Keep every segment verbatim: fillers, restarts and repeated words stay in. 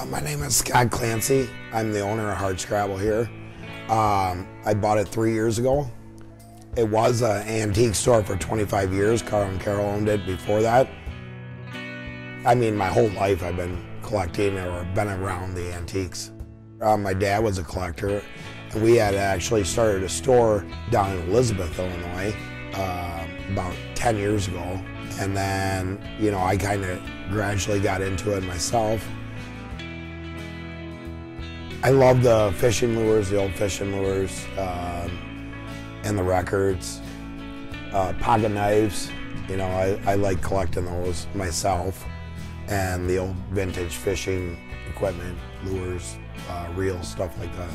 My name is Scott Clancy. I'm the owner of Hard Scrabble here. Um, I bought it three years ago. It was an antique store for twenty-five years. Carl and Carol owned it before that. I mean, my whole life I've been collecting or been around the antiques. Uh, my dad was a collector, and we had actually started a store down in Elizabeth, Illinois, uh, about ten years ago. And then, you know, I kind of gradually got into it myself. I love the fishing lures, the old fishing lures, um, and the records, uh, pocket knives. You know, I, I like collecting those myself, and the old vintage fishing equipment, lures, uh, reels, stuff like that.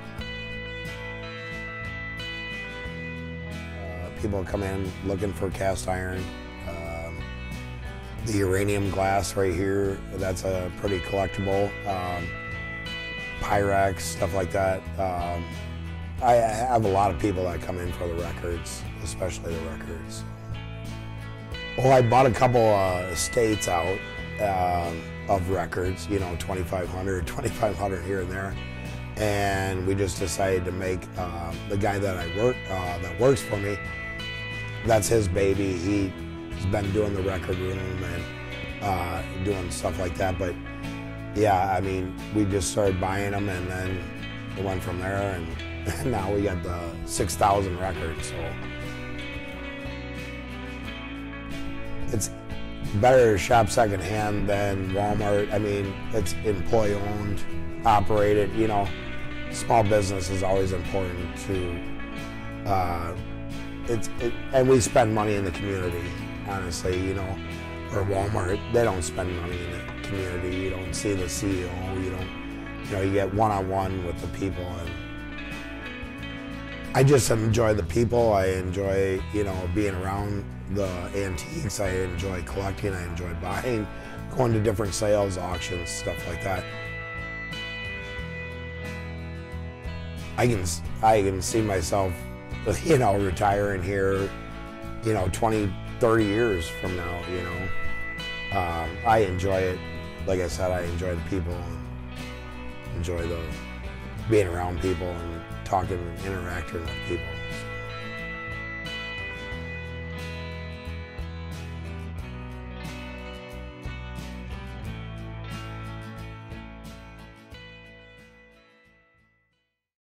Uh, people come in looking for cast iron. Um, the uranium glass right here, that's a pretty collectible. Um, Pyrex, stuff like that. Um, I have a lot of people that come in for the records, especially the records. Well, I bought a couple uh, estates out uh, of records, you know, twenty-five hundred, twenty-five hundred here and there, and we just decided to make uh, the guy that I work uh, that works for me. That's his baby. He's been doing the record room and uh, doing stuff like that, but. Yeah, I mean, we just started buying them, and then it went from there, and now we got the six thousand records, so. It's better to shop secondhand than Walmart. I mean, it's employee-owned, operated, you know. Small business is always important to, uh, it's, it, and we spend money in the community, honestly, you know. Or Walmart, they don't spend money in the community. You don't see the C E O, you don't, you know, you get one-on-one with the people. And I just enjoy the people. I enjoy, you know, being around the antiques. I enjoy collecting. I enjoy buying, going to different sales, auctions, stuff like that. I can, I can see myself, you know, retiring here, you know, twenty, thirty years from now, you know. Um, I enjoy it. Like I said, I enjoy the people and enjoy the being around people and talking and interacting with people.